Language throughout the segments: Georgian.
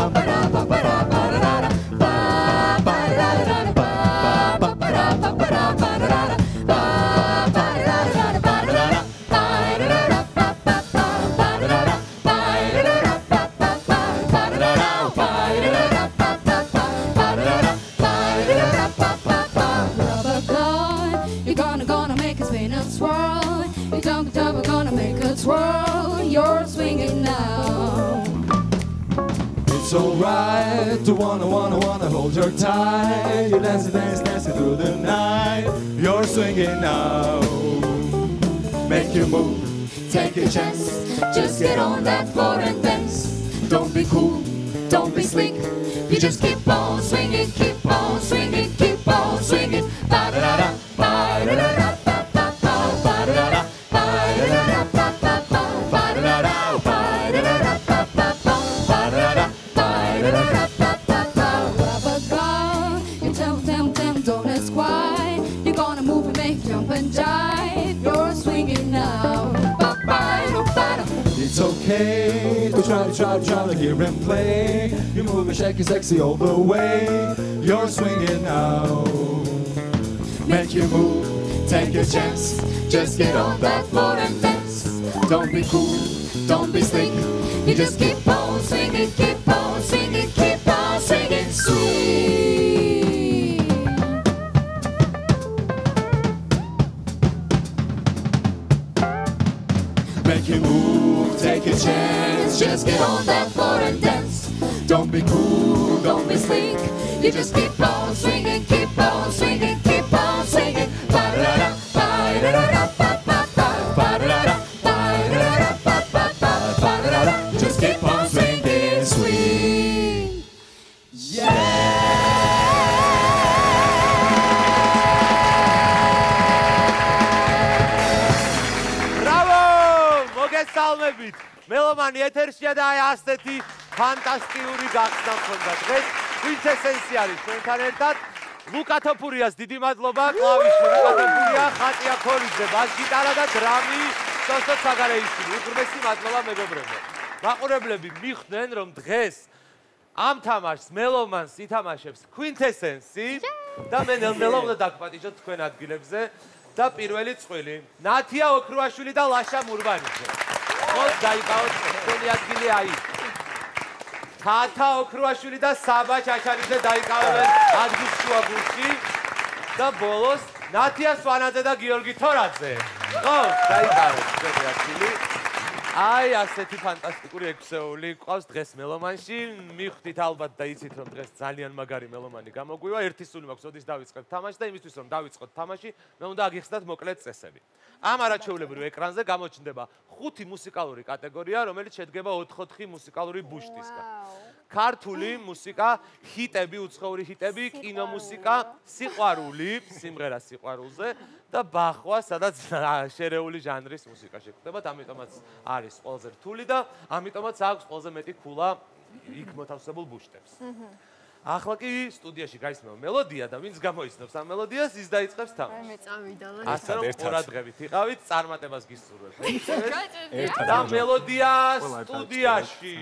Gonna make it spin and swirl. You jump, jump, gonna make it swirl. You're swinging now. It's alright to wanna hold your tight. You're dancing, dancing, dancing through the night. You're swinging now. Make you move, take a chance. Just get on that floor and dance. Don't be cool, don't be slick. You just keep on swinging, keep on swinging, keep on swinging. Ba-da-da-da, ba-da-da-da. Don't ask why. You're gonna move and make jump and jive. You're swinging now. It's okay to try to hear and play. You move and shake it sexy all the way. You're swinging now. Make you move, take a chance. Just get on that floor and dance. Don't be cool, don't be slick. You just keep on swinging, keep on swinging, keep on swinging, sweet. Make you move, take a chance. Just get on that floor and dance. Don't be cool, don't be slick. You just keep on swinging, keep on swinging, keep on swinging. Ba-da-da, ba-da-da, ba-ba-ba, ba-da-da, ba-da-da, ba-ba-ba, ba-da-da. Just keep on swinging, sweet. Yeah! მოგესალმებით. მელომანი ეთერშია და აი ასეთი ფანტასტიკური გახსნა მქონდა დღეს. Quintessence არის ჩვენთან ერთად. ლუკა თოფურიას დიდი მადლობა, კლავიში ლუკა თოფურია, ხატია ქორიძე, ბას-გიტარა და დრამი სოსო საგარეიშვილი. უღრმესი მადლობა მეგობრებო. მაყურებლები მიხვდნენ რომ დღეს ამ თამაშს მელომანს ითამაშებს Quintessence და მე ნელ-ნელა უნდა დაგპატიჟოთ თქვენ ადგილებზე. და პირველი წყვილი ნათია ოქრუაშვილი და ლაშა მურბანიძე. მოდ დაიკავოთ თქვენი ადგილი აი. თათა ოქრუაშვილი და საბა ჩაჩარიძე დაიკავებენ ადგილს შუა გულში და ბოლოს ნათია სვანაძე და გიორგი თორაძე. ხო, დაიკავეთ თქვენი ადგილი. აი ასეთი ფანტასტიკური ექვსეული ყავს დღეს მელომანში. მიხვდით ალბათ და იცით რომ დღეს ძალიან მაგარი მელომანი გამოგვივა. ერთი სული მაქვს, ოდის დავიწყებთ თამაში და იმისთვის რომ დავიწყოთ თამაში, მე უნდა აგიხსნათ მოკლედ წესები. ამ არაჩვეულებრივ ეკრანზე გამოჩნდება 5 მუსიკალური კატეგორია, რომელიც შედგება 4-4 მუსიკალური ბუშტისგან. ქართული მუსიკა, ჰიტები, უცხოური ჰიტები, კინომუსიკა, სიყვარული, სიმღერა სიყვარულზე და ბახვა, სადაც შერეული ჟანრის მუსიკა შეგვხვდებათ, ამიტომაც არის ყველაზე რთული და ამიტომაც აქვს ყველაზე მეტი ქულა იქ მოთავსებულ ბუშტებს. ახლა კი სტუდიაში გაისმევა მელოდია და ვინც გამოიცნობს ამ მელოდიას, ის დაიწყებს თამაშს. მე წავიდა და ასე რომ ყურადღებით იყავით, წარმატებას გისურვებთ. და მელოდია სტუდიაში.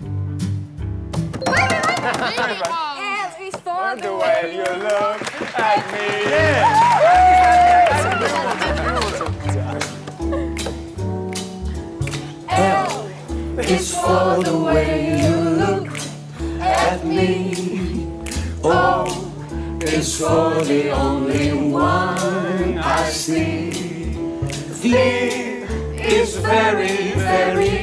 L is for the way you look at me. L is for the way you look at me. O is for the only one I see. V is very, very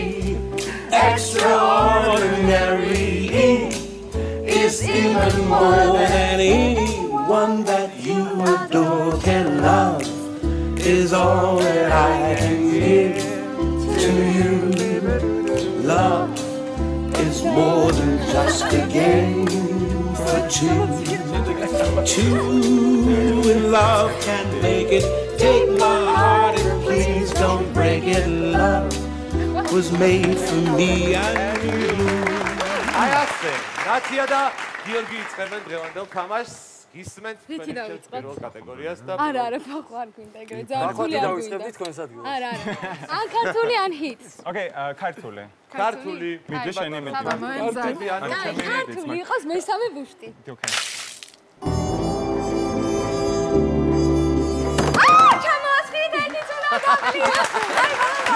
extraordinary. E is even more than anyone that you adore can love. Is all that I can give to you. Love is more than just a game for two. Two in love can make it. Take my heart and please don't break it. Love was made for me and you. აი ასე, ნათია და გიორგი იწყებენ დღევანდელ თამაშს. გისმენთ რითი თქვენ დავიწყოთ? პირველ კატეგორიას და არა, ფახვა არ გვინდა ეგრე. ძალიან რთული არ დავიწყებდით თქვენს ადგილას. არა. ან ქართული ან ჰიტს. ოკეი, ქართული. ქართული მიდი შენი მიდი. ქართული იყოს მესამე ბუშტი. ოკეი. ჩამოასხიდე თვითონ ადამიანს. აი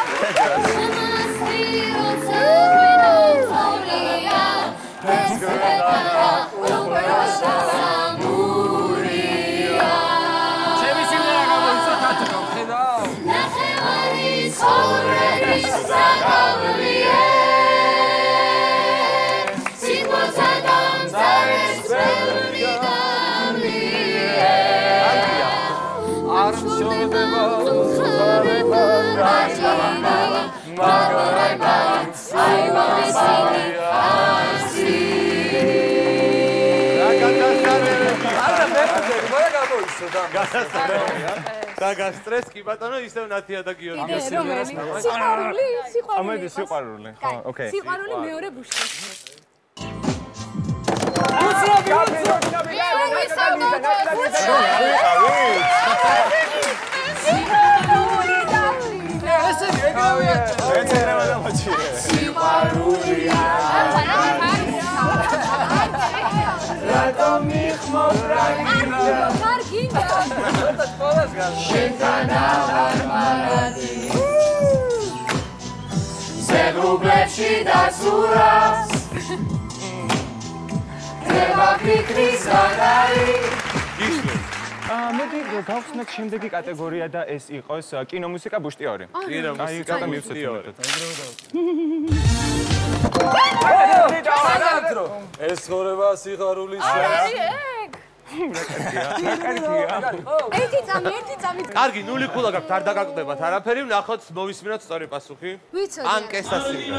და გასტრეს კი ბატონო ისევ ნათია და გიორგი. სიყვარული. სიყვარული, ხო, ოკეი. სიყვარული მეორე ბუშტი. ზეგრუბლებში დაცურავს ფიქრის გადარი მოდი გავხსნათ შემდეგი კატეგორია და ეს იყოს კინომუსიკა ბუშტი 2. კინომუსიკა ბუშტი 2. ეს ხორება სიხარულის ერთი წამი. კარგი, 0 ქულა გაქვთ, არ დაგაკვდებათ არაფერი, ვნახოთ, მოვისმინოთ სწორი პასუხი. ვიცოდი. ან კესასინგა.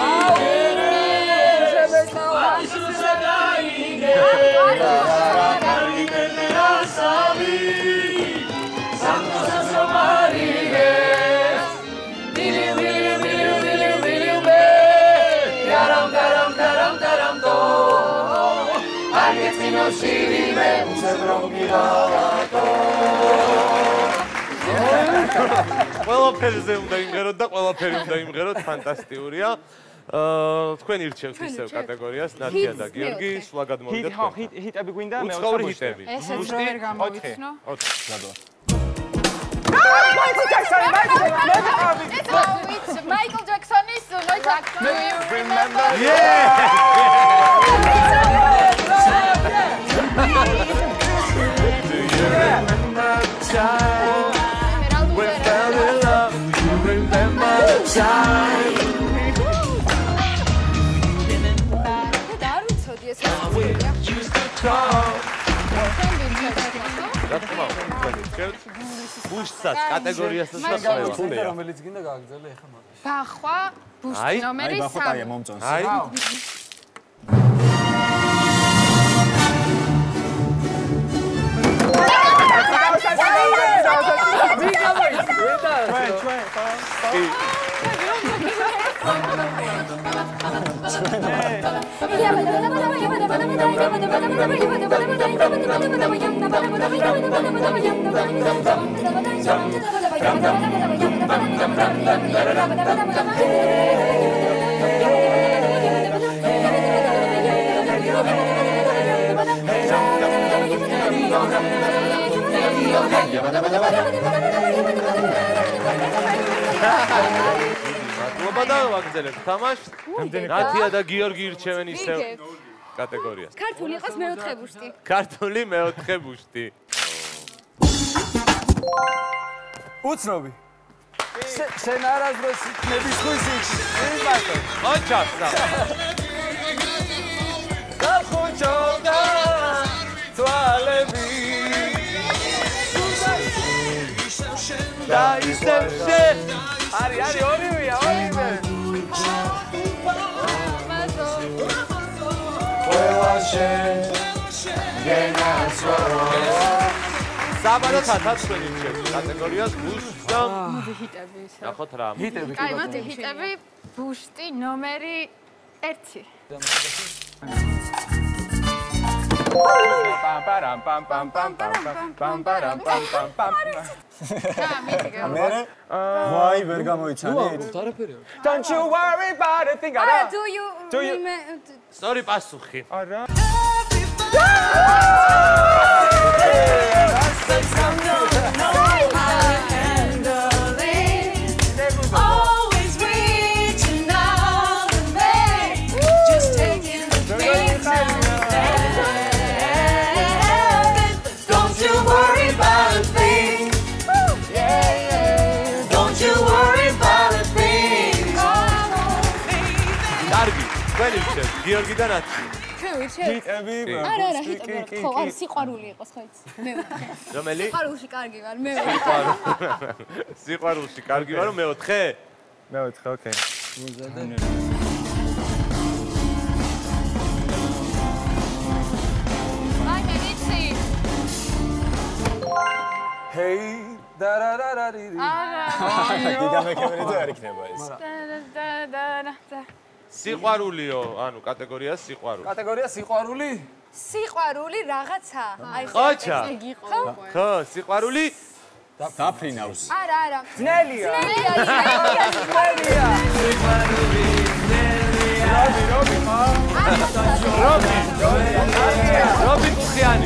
ყველაფერზე უნდა იმღეროთ და ყველაფერი უნდა იმღეროთ, ფანტასტიკურია. თქვენ ირჩევთ ისევ კატეგორიას, ნათია და გიორგი, სულა გადმოვიდეთ. ხო, ჰიტები გვინდა მე უცხოური ჰიტები. ესეც რო ვერ გამოვიცნო. 4. Michael Jacksonis Do you remember? ბუშტსაც კატეგორიასაც და ყველა. რომელიც გინდა გააგრძელე ახლა მაგას. ბახვა, ბუშტი ნომერი 3. ბახვა მომწონს. აი. მადლობა და ვაგრძელებთ თამაშს. ნათია და გიორგი ირჩევენ ისევ კატეგორიას. ქართული იყოს მეოთხე ბუშტი. ქართული მეოთხე ბუშტი. უცნობი. შენ არასდროს ნებისხვისი. ოჩასა. გახოჭოდა თვალები. და ისევ შენ არის ორივეა, ორივე. ყველა შენ გენასვარო. საბადო თათათქვენი ირჩევთ კატეგორიას ბუშტი და ჰიტები ისე. ნახოთ რა. ჰიტები. კაი, მოდი ჰიტები ბუშტი ნომერი 1. მერე ვაი ვერ გამოიცანით Don't you worry about a thing. არა, do you სწორი პასუხი. არა. Always reaching out the way, just taking the things out there. Don't you worry about a thing. Don't you worry about a thing. კარგი, თქვენი რჩევ, გიორგი და ნათი. ჰიტები. არა, ჰიტები. ხო, არ სიყვარული იყოს, ხო იცი. მე ვთქე. რომელი? სიყვარულში კარგი ვარ, მე სიყვარულში კარგი ვარო, მეოთხე? მეოთხე, ოკეი. აი, მე ვიცი. Hey, da da da da di. არა. გიგამეკემერიძე არ იქნება ეს და სიყვარულიო, ანუ კატეგორია სიყვარული. კატეგორია სიყვარული? სიყვარული რაღაცა. აი, ხოჩა. ხო? ხო, სიყვარული? დაფრინავს არა. ძნელია. ძნელია. რობი კუხიანი.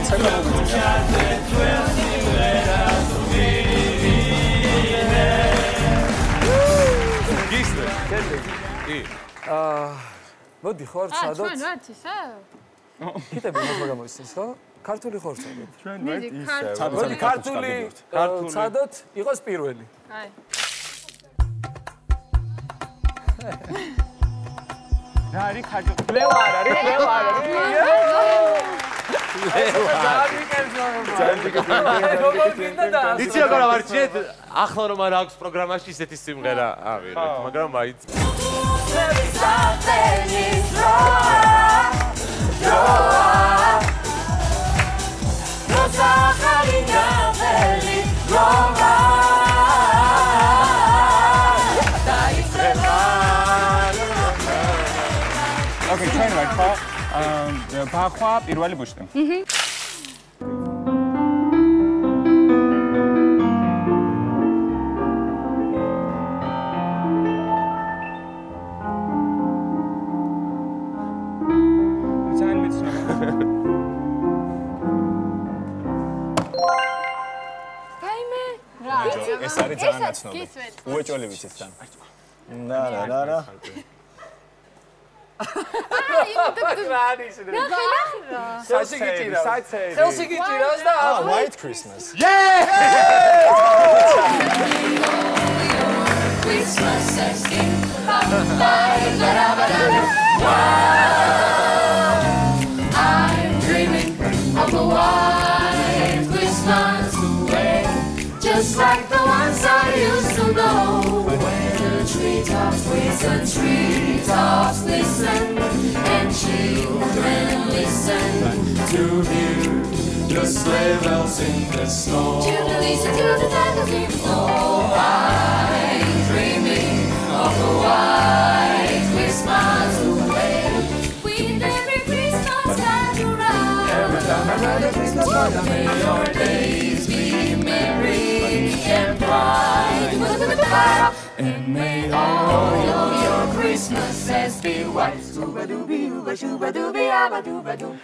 გისმენ. კი. მოდი ხარ სადაც? ჩვენ ვართ ისე? ხიტები მოხდა გამოისწინს, ხო? ქართული ხარ სადაც? ჩვენ ვეთ ისე. მოდი ქართული სადაც იყოს პირველი. აი. რა არის ქართული? ლევა არ არის, ლევა არ არის. იცი როგორ ავარჩიეთ? ახლა რომ არ აქვს პროგრამაში ისეთი სიმღერა ავიღეთ, მაგრამ მაინც ოკეი, ჩვენ ვართ ხო? ბახვა პირველი ბუშტი. ძალიან მეცნობა. გაიმე. რა? ეს არის ძალიან ნაცნობი უეჭველი ვიცით თან და რა საში გიჭირავს. ხელში გიჭირავს და White Christmas. Christmas asking. I'm dreaming of a white Christmas away, just like the ones I used to know. Where the treetops listen, treetops listen, and children listen to hear the sleigh bells in the snow. Children listen to the bells in the snow. I'm dreaming of a white Christmas away, with every Christmas card around. Every time I read a Christmas card, may your days be merry and bright, and may all of your Christmases be white. Scuba doobie, ooba shooba doobie, abba dooba doo.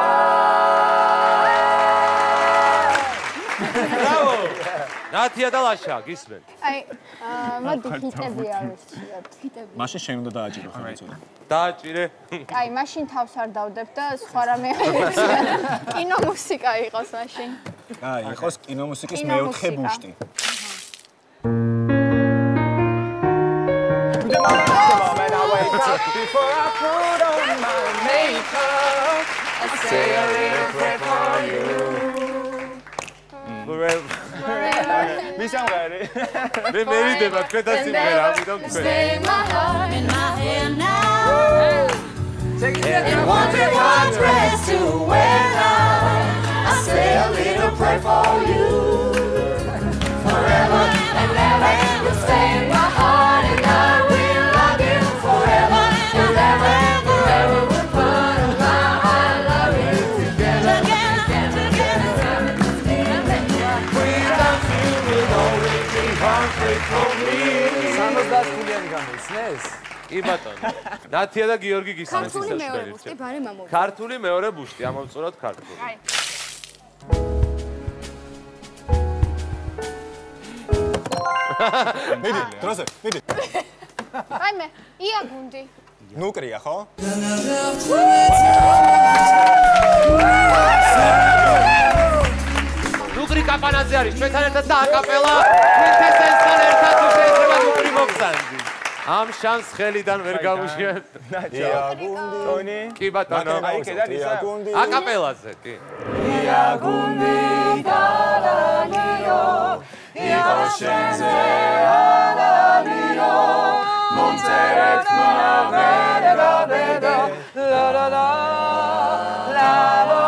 ბრავო! ნათია და ლაშა, გისმენთ. აი, მოდი ჰიტები ავირჩიოთ. ჰიტები. მაშინ შენ უნდა დააჭირო ხოლმე. დააჭირე. აი, მაშინ თავს არ დავდებ და სხვა რამე ავირჩიოთ. კინო მუსიკა იყოს მაშინ. აი, იყოს კინო მუსიკის მეოთხე ბუშტი. Before I put on my makeup, I say a little prayer for you. Forever. მისამღერი. მე მერიდება თქვენ და სიმღერა, ამიტომ თქვენ. Stay my heart in my hand now. And wonder what dress to wear now. I say a little prayer for you. Forever and ever, you stay in my heart, and I will love you forever and ever, forever. We'll put my I love you together. გულიანი გამოიცნეს? კი ბატონო. ნათია და გიორგი გისმენთ ქართული მეორე ბუშტი, ბარე მამო. ქართული მეორე ბუშტი, ამოვწუროთ ქართული. აი. მიდი, დროზე, მიდი. აი მე, ია გუნდი. ნუკრია, ხო? ნუკრი კაპანაძე არის ჩვენთან ერთად და აკაპელა კვინტესენსთან ერთად თუ შეიძლება ნუკრი მოგწანდი. ამ შანს ხელიდან ვერ გავუშვიათ. ია გუნდი. ტონი. კი ბატონო. აი კიდე ისა. აკაპელაზე, კი. ია გუნდი დალანიო იყო შენზე ალანიო მომწერეთმა ვერ გაბედე ლა ლა ლა ლა ლა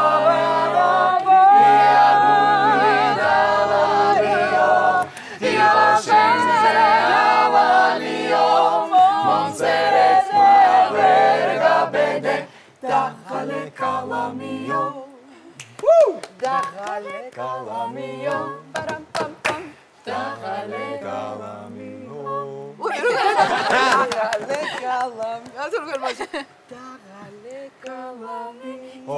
ია გუნდი დალანიო იყო შენზე ალანიო მომწერეთმა ვერ გაბედე დახალე კალამიო Dajale calamio, param pam pam. Dajale calamio. Dajale calamio. Azul con más. Dajale calamio.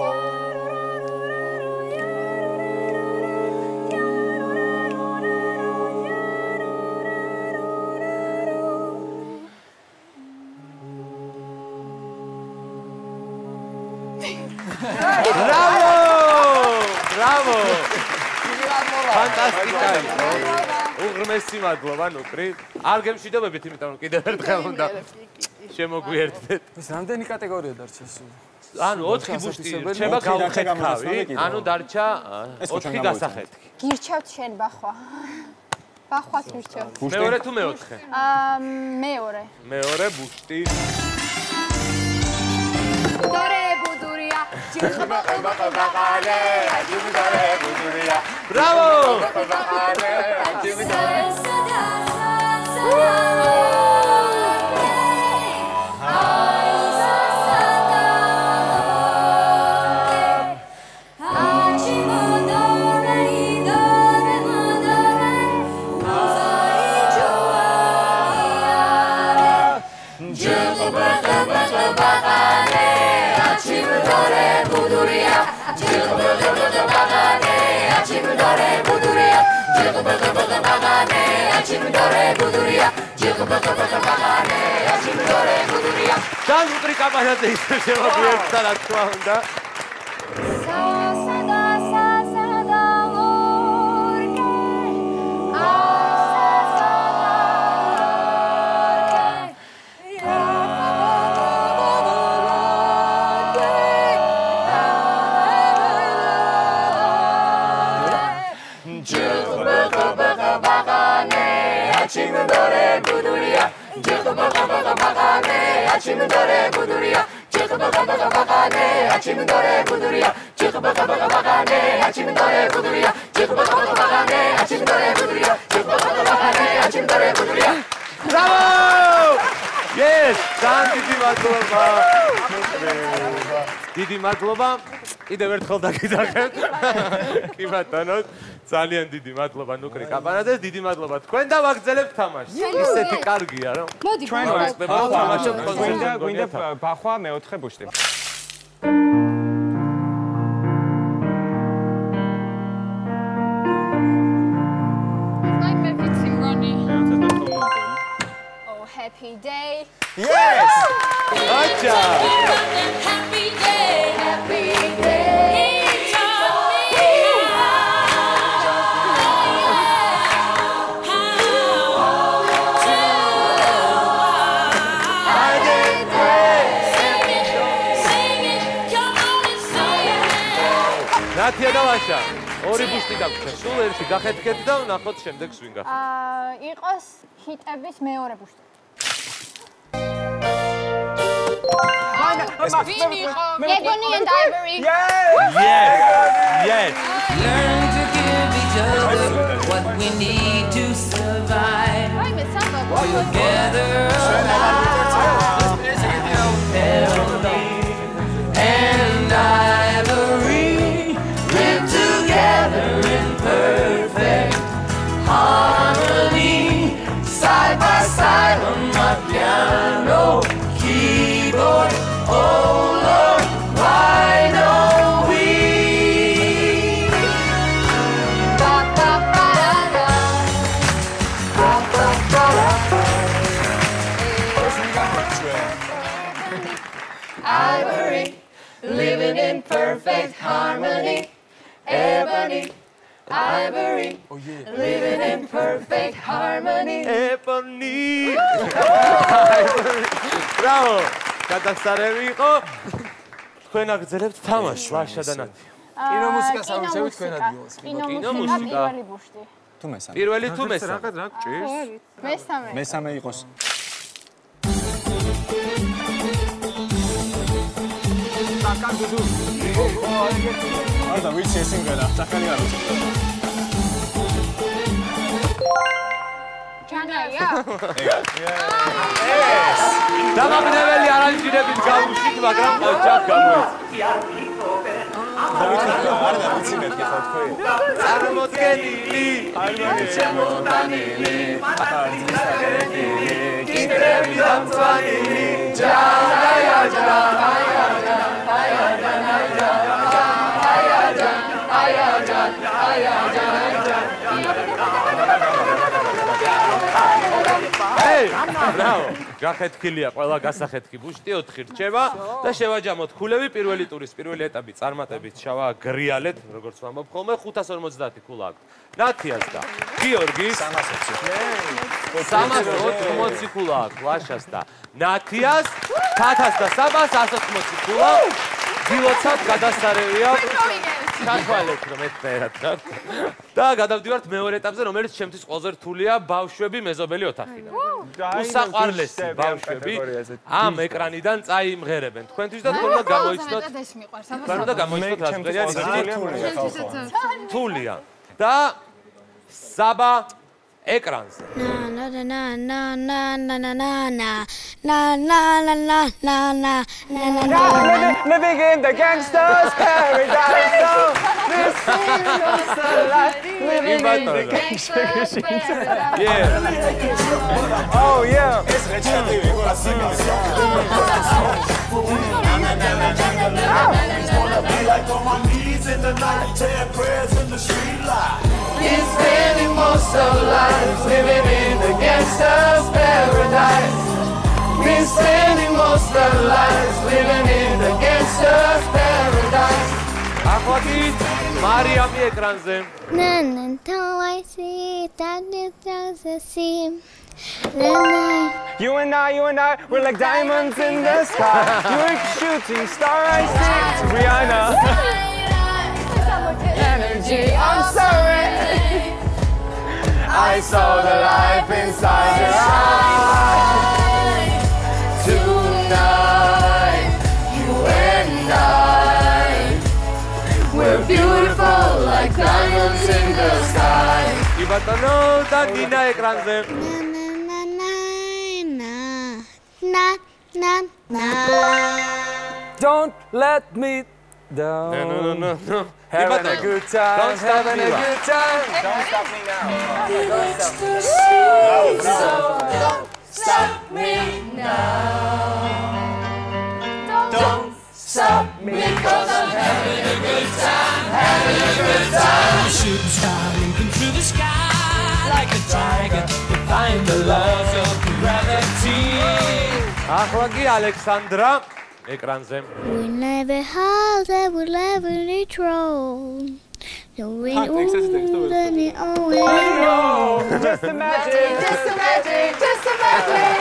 Bravo! Bravo! Fantastica! უღრმესი მადლობა ნუკრი. არ გემშვიდობებით, იმიტომ რომ კიდევ ერთხელ უნდა შემოგვიერთდეთ. ეს რამდენი კატეგორია დარჩა სულ? ანუ 4 ბუშტი რჩება გავუხეთ თავი, ანუ დარჩა 4 გასახეთი. გირჩევთ შენ ბახვა. ბახვას გირჩევთ. მეორე თუ მეოთხე? მეორე. მეორე ბუშტი. Bravo! და ნუკრი კაპანაძე ისე შემოგვიერთდა რა თქმა უნდა. 아침은 노래 부두리야 지그바가바가바가네 아침은 노래 부두리야 지그바가바가바가네 아침은 노래 부두리야 지그바가바가바가네 아침은 노래 부두리야 지그바가바가바가네 아침은 노래 부두리야 지그바가바가바가네 아침은 노래 부두리야 브라보! Yes! ძალიან დიდი მადლობა. დიდი მადლობა. კიდევ ერთხელ დაგიძახებთ. კი ბატონო. ძალიან დიდი მადლობა ნუკრი კაპანაძეს, დიდი მადლობა თქვენ და ვაგრძელებთ თამაშს. ისეთი კარგია, რომ ჩვენ ვეცდება რომ თამაშობთ კონცერტზე. გვინდა ბახვა მეოთხე ბუშტი. Oh, happy day. Yes! Acha! Happy day, happy day. ნათია და ვაშა, ორი ბუშტი გაგვჭირდა. სულ ერთი გახეთქეთ და ვნახოთ შემდეგ ვინ გახდება. იყოს ჰიტების მეორე ბუშტი. Ebony and Ivory. Yes! Yes! Learn to give each other what we need to survive. Together and Ivory live together in perfect harmony, side by side. piano, keyboard, oh Lord, why don't we? Ivory, living in perfect harmony. Ebony, ivory, living in perfect harmony. Ebony. Bravo. გადასარევი იყო. თქვენ აგრძელებთ თამაშს, ვაშა და ნათი. კინომუსიკას ავუწევთ თქვენ ადგილას. კინომუსიკა პირველი ბუშტი. თუ მესამე. პირველი თუ მესამე? რა გჭირს? მესამე. მესამე იყოს. საკანდუდუ. არა, ვიცი ეს იმღერა, სახელი არ ვიცი. ჩანგაია? დამაბნეველი არანჟირებით გავუშვით, მაგრამ ოჯახ გამოიწვია. არა, ვიცი მეთქი ხო თქვი. წარმოდგენილი, შემოტანილი, კიდრები დამწვანილი, ჯაჯა, ბრავო, გახეთქილია ყველა გასახეთქი ბუშტი 4 რჩება და შევაჯამოთ ქულები პირველი ტურის პირველი ეტაპი წარმატებით შევაგრიალეთ, როგორც ვამბობ ხოლმე 550 ქულა აქვს. ნათიას და გიორგის 380 ქულა აქვს ლაშას და ნათიას 1000 და საბას 180 ქულა. გილოცავთ გადასარევი აქვს. ჩათვალეთ რომ ერთად რა. და გადავდივართ მეორე ეტაპზე, რომელიც ჩემთვის ყველაზე რთულია ბავშვები მეზობელი ოთახიდან. უსაყვარლესი ბავშვები ამ ეკრანიდან წაიმღერებენ. თქვენთვის და თქვენ უნდა გამოიცნოთ. თქვენ უნდა გამოიცნოთ რა ზღერია თულია. და საბა ეკრანზე. Na na na na na na na na na na na na na na na na. Living in the gangster's paradise. This is the life. Living in the gangster's paradise. Yeah. Oh yeah. ეს რეჩეტი იყო რა სიგნალი. He's spending most of life living in the gangster's paradise. He's spending most of life living in the gangster's paradise. ახლა მარიამი ეკრანზე. Na na, till I see that it does seem. You and I, we're like diamonds in the sky. You're a shooting star, I see. Rihanna. Energy, I'm sorry. I saw the life inside your eyes. Tonight, you and I, we're beautiful like diamonds in the sky. იბატონო და ნინა ეკრანზე. Na na na. Don't let me down. No. Having a good time. Don't stop having me a now. good time. Don't stop me now. Don't stop me now. Don't stop me, 'cause I'm having a good time, having a good time. Shooting star leaping through the sky like a dragon, defying the laws of gravity. ახლა კი ალექსანდრა ეკრანზე. We never had that we never control. The wind and it always Just imagine. Just imagine, just imagine.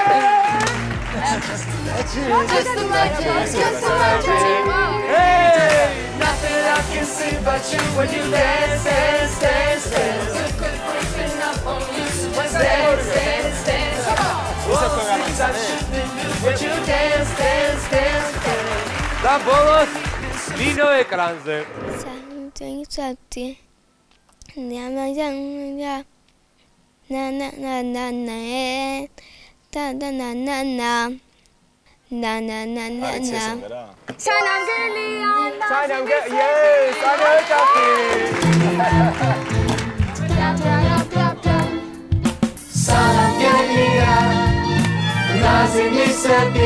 Just imagine, just imagine. Hey! Nothing I can see but you when you dance, dance, dance, dance. Look what's creeping up on you, so just dance, dance, dance. Come on. Things I shouldn't do, but you dance, dance, dance, dance. და ბოლოს ნინო ეკრანზე. something. Na na na na na na na na da da na na na na na na na na. Sanangelian. Yes, I know Sanangelian. ვიწდები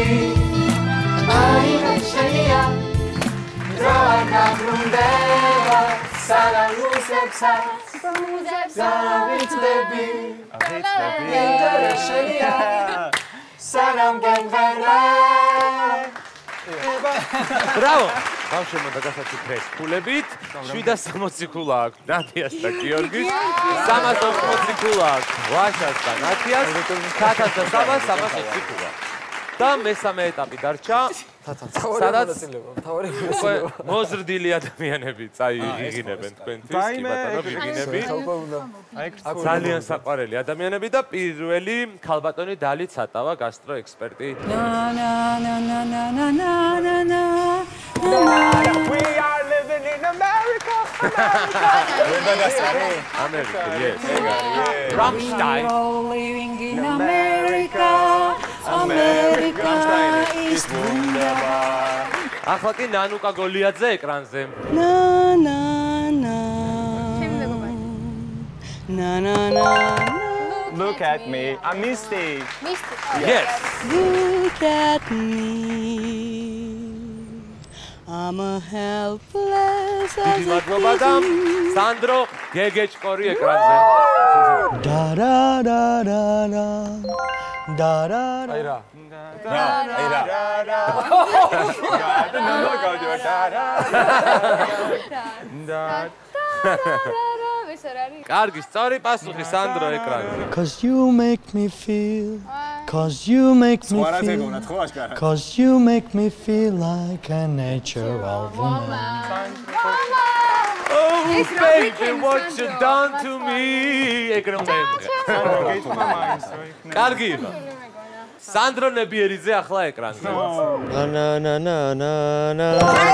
აიღაშენია რა გაბრუნდება სანამუსებსაც ვიწდები აიღაშენია სანამ გემღერა Bravo! Bavშვებმა დაგასაცუქრეს ფულებით, 760 ქულა აქვს ნათიას და გიორგის, 380 ქულა აქვს ვაშას და ნათიას, 1320 ქულა. და მესამე ეტაპი დარჩა, სადაც მოზრდილი ადამიანები წაიღინებენ თქვენთვის, კი ბატონო, გიგინები. ძალიან საყვარელი ადამიანები და პირველი ქალბატონი დალი ცატავა გასტრო ექსპერტი. We are living in America. America, yes. Rammstein. living in America. America is wunderbar. ახლა კი ნანუკა გოლიაძე ეკრანზე. Na na na. Na na na. Look at me. I'm Misty. Yes. Look at me. I'm a helpless დიდი მადლობა და სანდრო გეგეჭკორი ეკრანზე. Da da da da da. Da da da. აი რა. კარგი, სწორი πასუხი სანდრო ეკრანზე. Cause you make me feel. Cause you make me feel. Cause you make me feel like a natural woman. Oh baby, what you done to me? ეკრანზე. კარგი. სანდრო ნებიერიძე ახლა ეკრანზე. Na na na na na na.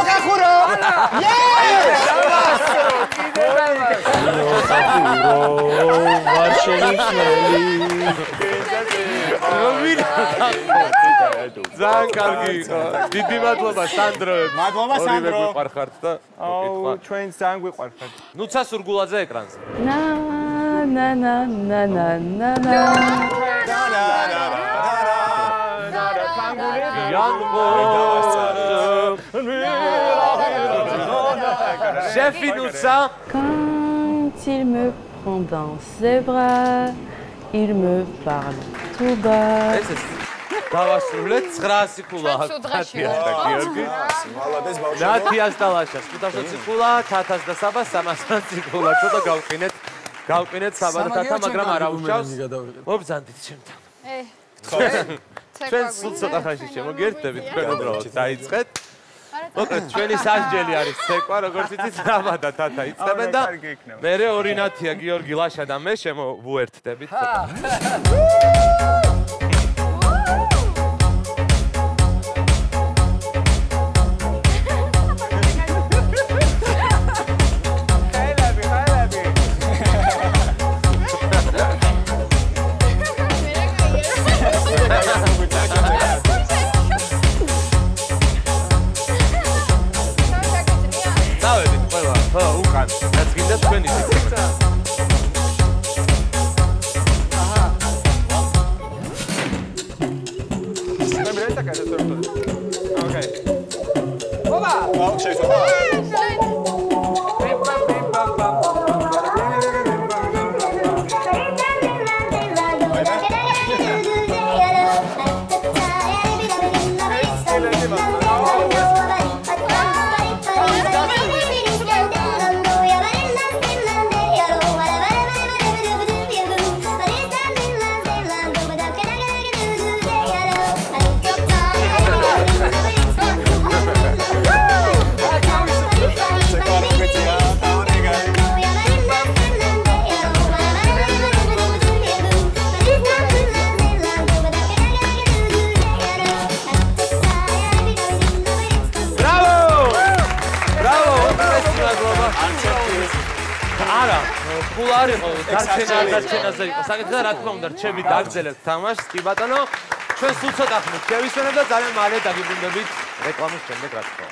ძალიან კარგი იყო. დიდი მადლობა სანდრო. მადლობა სანდრო. ორივე გვიყარხართ და აუ, ჩვენ ძალიან გვიყარხართ. ნუცა სურგულაძე ეკრანზე. Na na na na na na na. Chefi Nutsa. Quand il me prend dans ses bras, il me parle tout bas. დავასრულეთ 900 ქულა აქვს ნათიას და გიორგი. ნათიას და ლაშას 520 ქულა, თათას და საბას 320 ქულა. ცოტა გავყინეთ საბა და თათა, მაგრამ არ აუშავს. მობრძანდით ჩემთან. ჩვენ სულ ცოტა ხანში შემოგერთდებით, თქვენ უბრალოდ დაიწყეთ. მოკლედ ჩვენი სასჯელი არის ცეკვა, როგორც იცით, საბა და თათა იწყებენ და მერე ორი ნათია, გიორგი, ლაშა და მე შემოვუერთდებით. დარჩენაზე იყო საკითხი და რა თქმა უნდა რჩები დაგძელებთ თამაშს კი ბატონო ჩვენ სულ ცოტა ხნით შევისვენებთ და ძალიან მალე დაგიბრუნდებით რეკლამის შემდეგ რა თქმა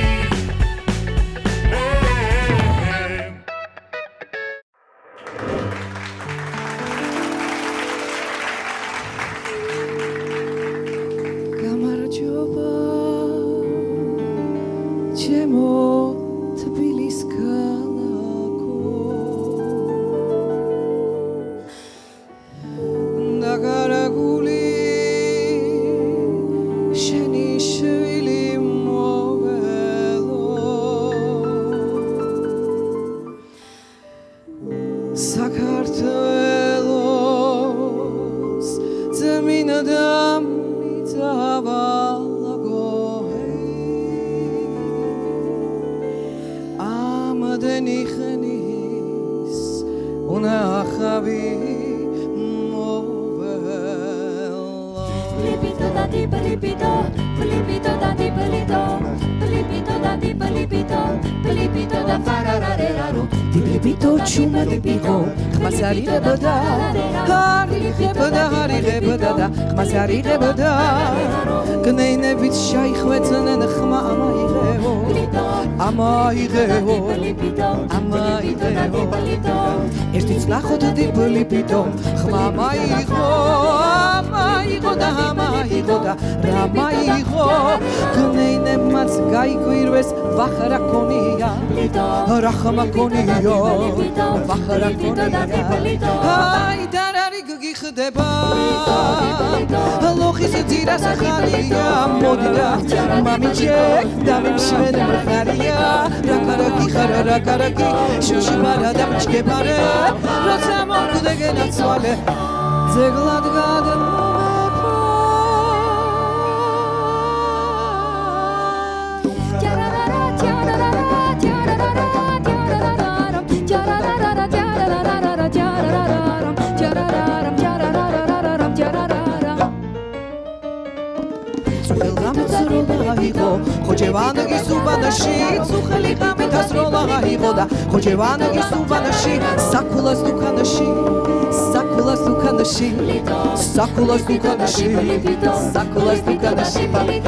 უნდა საქართველოს წმინდა მიწავალაგო ამდენი ხნის უნახავი Flipito da di flipito, flipito da di flipito, flipito da di flipito, flipito da farararero. Di flipito chuma di pico, masari de bada, hari de bada, masari de bada. Gnene vit shaykh vetzenen khma amayreo, amayreo, amayreo. Ertits nakhot di flipito, khma amayreo, amayreo da amayreo da ramayreo. Gnene mats gaikwirves vakhra konia, rakhma konia, vakhra konia. Ay darari gigixdeba, lokhis dziras khalia modida, mamichek damimshven mkharia, rakaraki khara rakaraki, shushmara damchkebare, rotsa mogdegen atsvale, zeglad gaden ხოჯევანგი სუბანაში წუხელი ღამით ასროლა იყო და ხოჯევანგი სუბანაში საკულას დუქანაში საკულას დუქანაში საკულას დუქანაში საკულას დუქანაში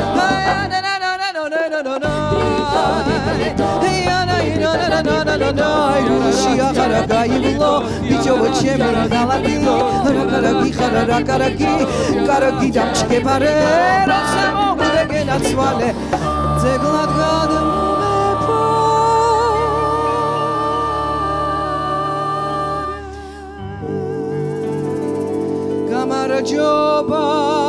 Zeglad gadem mepo Gamara joba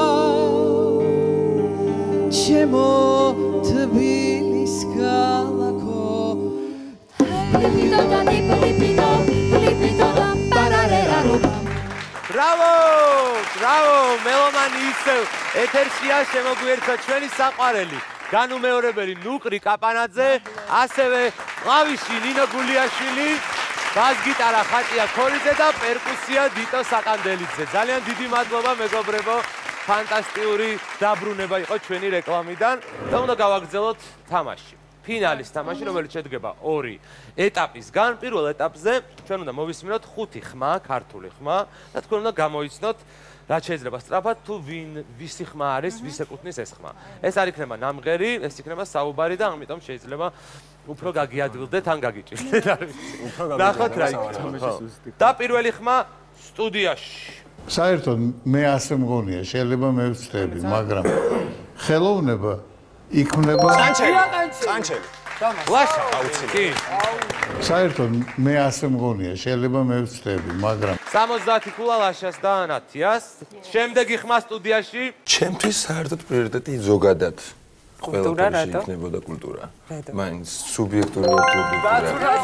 Chemo Tbilis kalako Flipito da di flipito, flipito da pararero. Bravo! Bravo! Melomani ისევ ეთერშია შემოგვიერთდა ჩვენი საყვარელი განუმეორებელი ნუკრი კაპანაძე, ასევე კლავიში ნინო გულიაშვილი, ბას-გიტარა ხატია ქორიძე და პერკუსია დიტო საკანდელიძე. ძალიან დიდი მადლობა მეგობრებო, ფანტასტიკური დაბრუნება იყო ჩვენი რეკლამიდან და უნდა გავაგრძელოთ თამაში. ფინალის თამაში, რომელიც შედგება 2 ეტაპისგან. პირველ ეტაპზე ჩვენ უნდა მოვისმინოთ 5 ხმა, ქართული ხმა და თქვენ უნდა გამოიცნოთ რაც შეიძლება სწრაფად თუ ვისი ხმა არის, ვის ეკუთვნის ეს ხმა. ეს არ იქნება ნამღერი, ეს იქნება საუბარი და ამიტომ შეიძლება უფრო გაგიადვილდეთ ან გაგიჭირდეთ. ნახოთ რა იქნება. და პირველი ხმა სტუდიაში. საერთოდ მე ასე მგონია, შეიძლება მე ვწდები, მაგრამ ხელოვნება იქნება Sancheli. ლაშა აუცილებლად. საერთოდ მე ასე მგონია, შეიძლება მე ვწდები, მაგრამ 70 კულა ლაშას და ანათიას. შემდეგი ხმა სტუდიაში. ჩემთვის საერთოდ პრიორიტეტი ზოგადად. კულტურა რატო? იქნებოდა კულტურა. მაინც სუბიექტური კულტურა.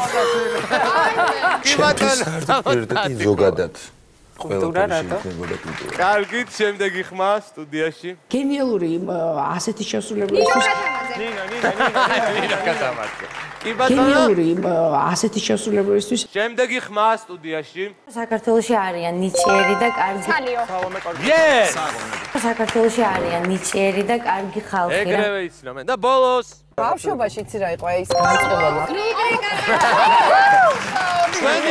ჩემთვის საერთოდ პრიორიტეტი ზოგადად. კულტურა რატო? კარგით, შემდეგი ხმა სტუდიაში. გენიალური ასეთი შესრულებისთვის ნინა კატამაძე. კი ბატონო. გენიალური ასეთი შესრულებისთვის შემდეგი ხმა სტუდიაში. საქართველოში არიან ნიჭიერი და კარგი სალიო. Yes! საქართველოში არიან ნიჭიერი და კარგი ხალხი. ეგრევე იცნობენ და ბოლოს ბავშვობაში იცი რა იყო ეს განწყობა მაქვს. ჩვენი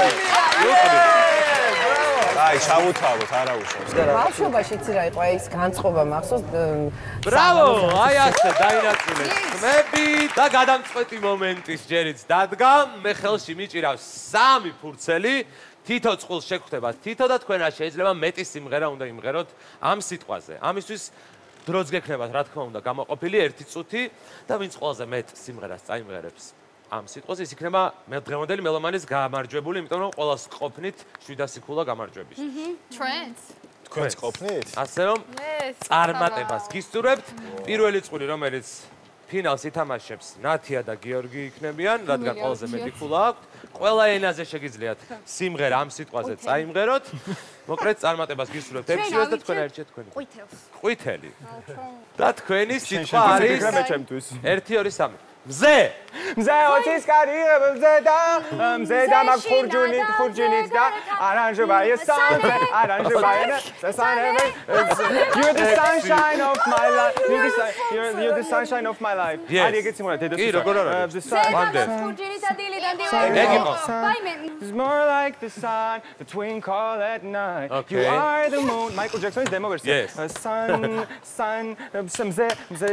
აი, ჩავუთავოთ, არა უშავს. ბავშვობაში იცი რა იყო ეს განწყობა მახსოვს. ბრავო, აი ასე დაინაწილეთ ხმები და გადამწყვეტი მომენტის ჯერიც დადგა. მე ხელში მიჭირავს 3 ფურცელი. თითო წყვილს შეგხვდება თითო და თქვენ რა შეიძლება მეტი სიმღერა უნდა იმღეროთ ამ სიტყვაზე. ამისთვის დროც გექნებათ, რა თქმა უნდა, გამოყოფილი 1 წუთი და ვინც ყველაზე მეტ სიმღერას წაიმღერებს ამ სიტყვაზე, ის იქნება დღევანდელი მელომანის გამარჯვებული, იმიტომ რომ ყველას ყოფნით 700 კულა გამარჯვების. ჩვენს? თქვენს ყოფნით? ასე რომ წარმატებას გისურვებთ. პირველი წვირი, რომელიც ფინალს ითამაშებს ნათია და გიორგი იქნებიან, რადგან ყველაზე მეტი ქულა აქვთ. ყველა ენაზე შეგიძლიათ სიმღერა ამ სიტყვაზე წაიმღეროთ. მოკლედ წარმატებას გისურვებთ 6 თვის და თქვენ აერჩიეთ თქვენი. ყვითელი. და თქვენი სიტყვა არის 1 2 3. მზე. მზე ოცის კარიერა მზე და მაგ ხურჯუნით და არანჟება ეს სანზე არანჟება ეს სანზე you're the sunshine of my life you're the sunshine of my life არის ეგეც მოდი კი როგორ არის ვანდე ხურჯუნით და დილიდან It's more like the sun the twinkle at night you are the moon Michael Jackson's demo version sun mze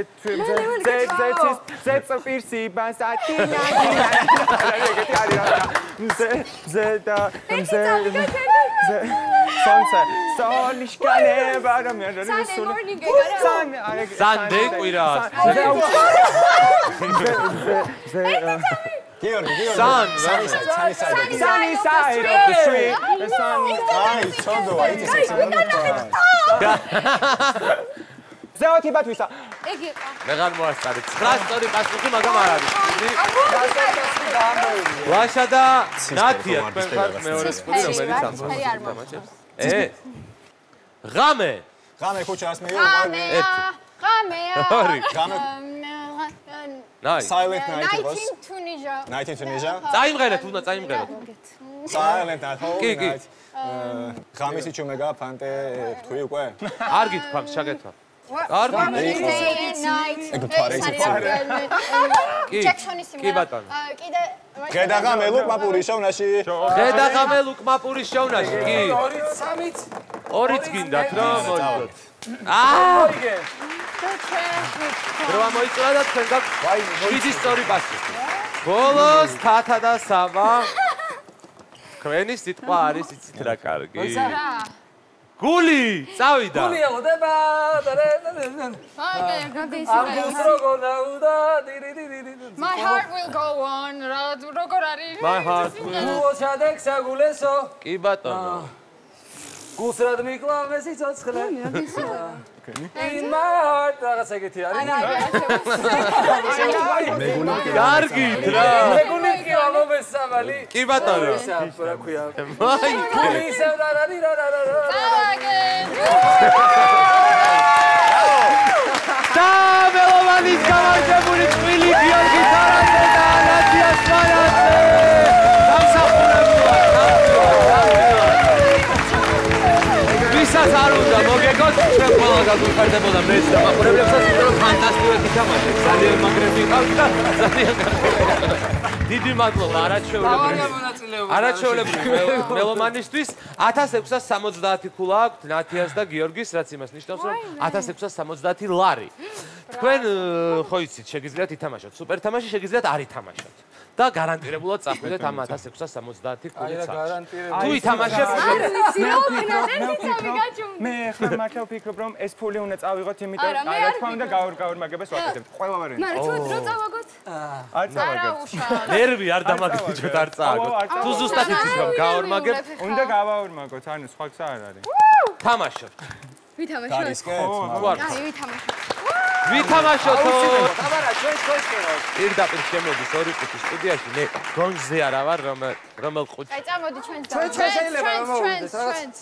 Pirsi basatina Sonse solishkane baram Sande quiras Sunny side of the street the sun ზეოთი ბათვისა. იგი ყო. ვეღარ მოასწარი. 9 სწორი პასუხი, მაგრამ არ არის. ლაშა და ნათია თქვენ ხართ მეორე სკული, რომელიც ამბობს. ღამე. ღამე ქუჩას მე ღამეა. Silent night was. Night in Tunisia. წაიმღერეთ, უნდა წაიმღეროთ. Silent night whole night. ღამისი ჩუმეგა ფანტე თქვი უკვე? არ გითქვა, შეგეთქვა. არ კი ბატონო. კიდე გადაღამე ლუკმაპური შოვნაში. გადაღამე ლუკმაპური შოვნაში. კი. 2-3-ით გინდათ რა მოიგოთ. რო მოიწვა და თქვენ გაქვთ 7 სწორი პასუხი. ბოლოს თათა და სამა. თქვენი სიტყვა არის იცით რა კარგი. გული, წავიდა. გული ელოდება. My heart will go on. როგორ არის? My heart will. კი ბატონო. გულს რად მიკლავე სიცოცხლე. In my heart რაღაც ეგეთი არის. კარგით რა. მეგუნიკი ამობესავალი. კი ბატონო. რა ქვია? მაი. გულისა და რა. და მელოვანის გამარჯვებული წვილი გიორგი თარაძე და ნათია სვანაძე. ვისაც არ უნდა მოგეგოთ, ჩვენ ყველა გაგვიფარდებოდა მეც და მაყურებლებსაც ვიტყოდ ფანტასტიკური თამაში. ძალიან მაგრები ყავთ და ძალიან კარგი. დიდი მადლობა არაჩვეულებრივი მელომანისთვის 1670 ქულა აქვთ ნათიას და გიორგის, რაც იმას ნიშნავს, რომ 1670 ლარი. თქვენ ხო იცით, შეგიძლიათ ითამაშოთ სუპერ თამაში, შეგიძლიათ არ ითამაშოთ. და გარანტირებულად წახვიდეთ ამ 1670 ქულით. თუ ითამაშებთ, მე ხა მართლა ვფიქრობ, რომ ეს ფული უნდა წავიღოთ, იმიტომ რომ რა თქმა უნდა გაორმაგებას ვაკეთებთ. ყველა ვარიანტი. მაგრამ თუ დრო წავაგოთ? არ წავაგოთ. ნერვი არ დამაგიჩოთ, არ წააგოთ. თუ ზუსტად იცით რომ გაორმაგებთ, უნდა გავაორმაგოთ, ანუ სხვა გზა არ არის. თამაშობთ. ვითამაშოთ? ვითამაშოთ. აბარა, ჩვენ შევსკეროთ. პირდაპირ შემოდის ორი ყუთი სტუდიაში, მე გონგზე არა ვარ, რომელ ყუთში. აი წამოდი ჩვენს და. ჩვენ შეიძლება რომ მოვიდეთ რაღაც.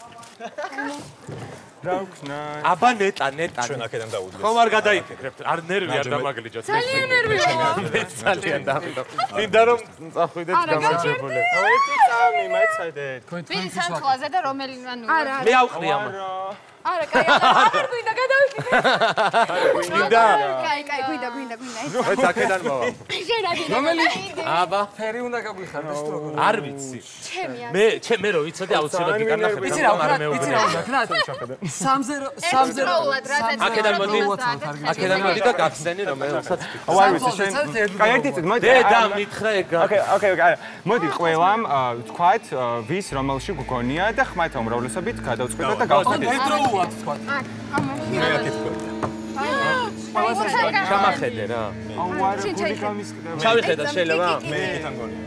დავქნა. აბა ნეტა. ჩვენ აქედან დავუდგეთ. ხომ არ გადაიფიქრებთ, არ ნერვი არ დამაგლიჯოთ. ძალიან ნერვია. ძალიან დამიდო. მინდა რომ წახვიდეთ გამარჯვებული. ერთი წამი მაიცადეთ. ვინ სანთლაზე და რომელი ანუ მე ავყრი ამა. არა, კაი, აღარ გვინდა გადავიფიქრე. გინდა? კაი, გვინდა. ეს აქედან მოვა. რომელი? აბა, ფერი უნდა გაგვიხარდეს თუ როგორ. არ ვიცი. ჩემია. მე რო ვიცოდი აუცილებლად გიკარნახებ. ვიცი რა უნდა, აქედან მოდი და გახსენი რომელსაც. არ ვიცი, შენ. კაი, ერთი წუთი, მოდი. და მითხრა ეგ. ოკეი. მოდი ყველამ თქვათ ვის რომელში გგონია და ხმათა უმრავლესობით გადავწყვეტოთ და გავხდით. ერთდროულად თქვა. მე აქეთ თქვა. ჩამახედე რა. ჩავიხედა შეიძლება? მე იქიდან გონია.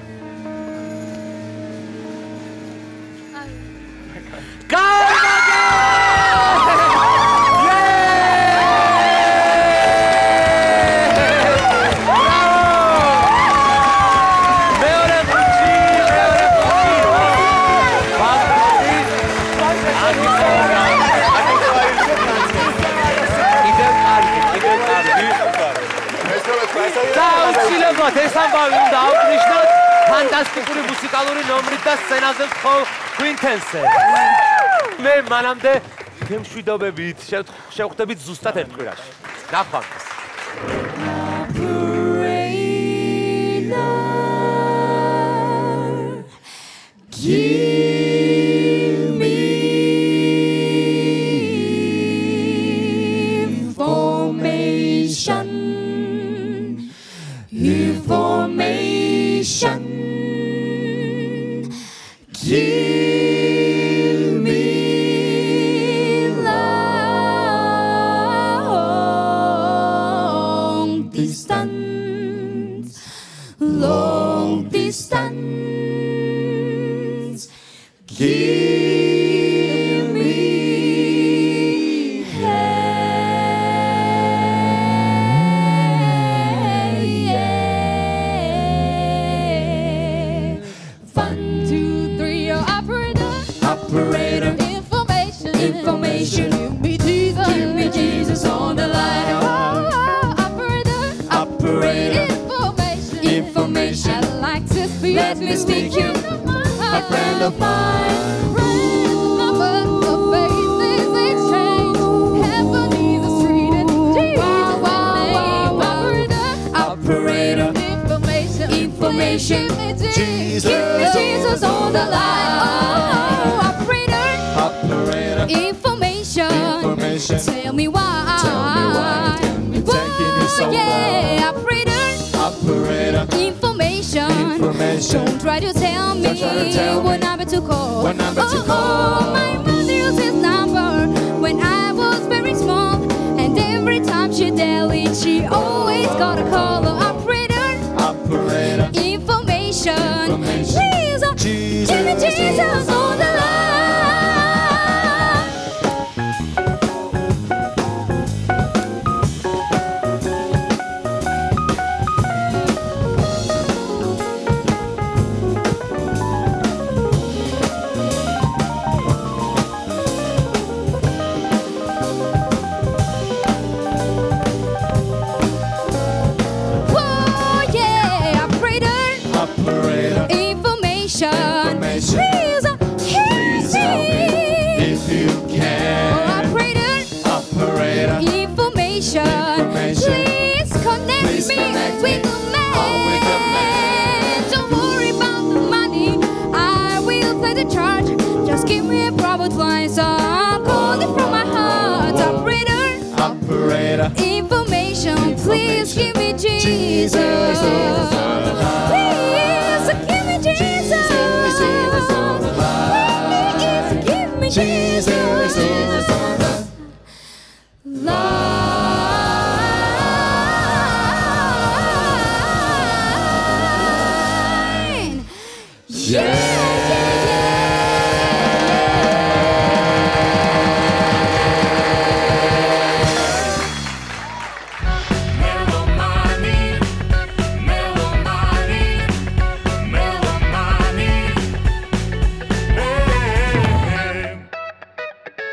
უამრავი უნდა აღვნიშნოთ ფანტასტიკური მუსიკალური ნომრით და სცენაზე მხოლ Quintence-ზე. მე მანამდე თემშვიდობებით შევხვდებით ზუსტად ერთ კვირაში. ნახვამდის. Give me information. Give me long distance. Give me fun. 2, 3, oh, operator. Information. Give me Jesus on the line. Oh, operator. Information. I'd like to speak. Let me speak you. A friend of mine. Operator. Information. Jesus on the line. Oh, operator. Information. Tell me why. Taking you so yeah, operator. Information. Don't try to tell me what number to call. What number to call. Oh, my mother used his number when I was very small, and every time she dialed, she always got a call. Operator. Information. Please, give me Jesus on the line. Please help me if you can. Operator. Information. Please connect me with the man. Don't worry about the money. I will pay the charge. Just give me a private line so I'll call it from my heart. Operator. Information. Please give me Jesus. Please give me Jesus. Jesus.